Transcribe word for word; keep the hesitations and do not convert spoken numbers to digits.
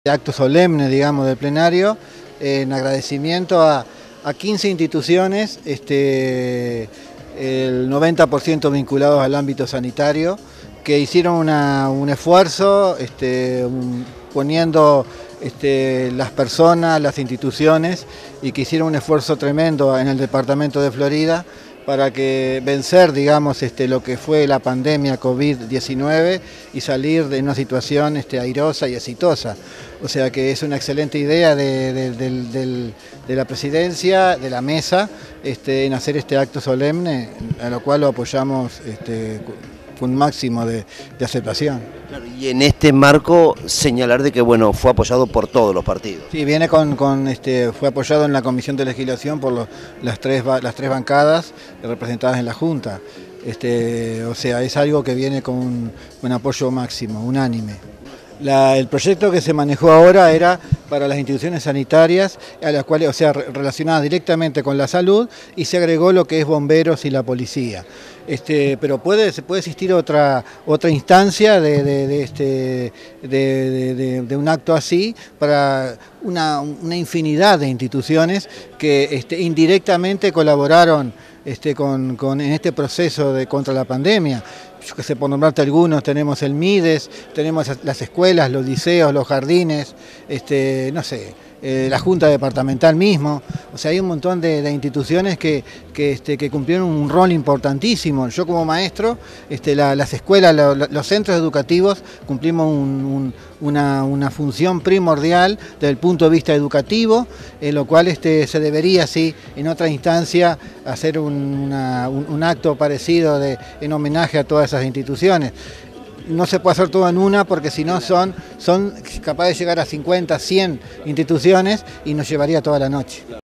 Acto solemne, digamos, del plenario, eh, en agradecimiento a, a quince instituciones, este, el noventa por ciento vinculados al ámbito sanitario, que hicieron una, un esfuerzo este, un, poniendo este, las personas, las instituciones, y que hicieron un esfuerzo tremendo en el departamento de Florida para que vencer, digamos, este, lo que fue la pandemia COVID diecinueve y salir de una situación este, airosa y exitosa. O sea que es una excelente idea de, de, de, de, de la presidencia, de la mesa, este, en hacer este acto solemne, a lo cual lo apoyamos este, con un máximo de, de aceptación. Claro, y en este marco señalar de que bueno, fue apoyado por todos los partidos. Sí, viene con, con este, fue apoyado en la Comisión de Legislación por los, las, tres, las tres bancadas representadas en la Junta. Este, o sea, es algo que viene con un, un apoyo máximo, unánime. La, el proyecto que se manejó ahora era para las instituciones sanitarias, a las cuales, o sea, relacionadas directamente con la salud, y se agregó lo que es bomberos y la policía. Este, pero puede, puede existir otra, otra instancia de, de, de, este, de, de, de, de un acto así para una, una infinidad de instituciones que este, indirectamente colaboraron este, con, con, en este proceso de, contra la pandemia. Yo que sé, por nombrarte algunos, tenemos el MIDES, tenemos las escuelas, los liceos, los jardines, este, no sé, eh, la Junta Departamental mismo. O sea, hay un montón de, de instituciones que, que, este, que cumplieron un rol importantísimo. Yo como maestro, este, la, las escuelas, lo, los centros educativos cumplimos un, un, una, una función primordial desde el punto de vista educativo, en lo cual este, se debería, sí, en otra instancia, hacer un, una, un, un acto parecido de, en homenaje a todas esas instituciones. No se puede hacer todo en una porque si no son, son capaces de llegar a cincuenta, cien instituciones y nos llevaría toda la noche.